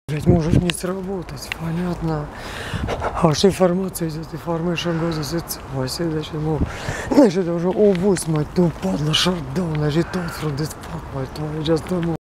Блять, может не сработать, понятно. А ваша информация идет, информация газа, значит, ну, значит, уже о 8, то падла, шардон, значит, тот, фрундис, пак, мать твою, сейчас домой.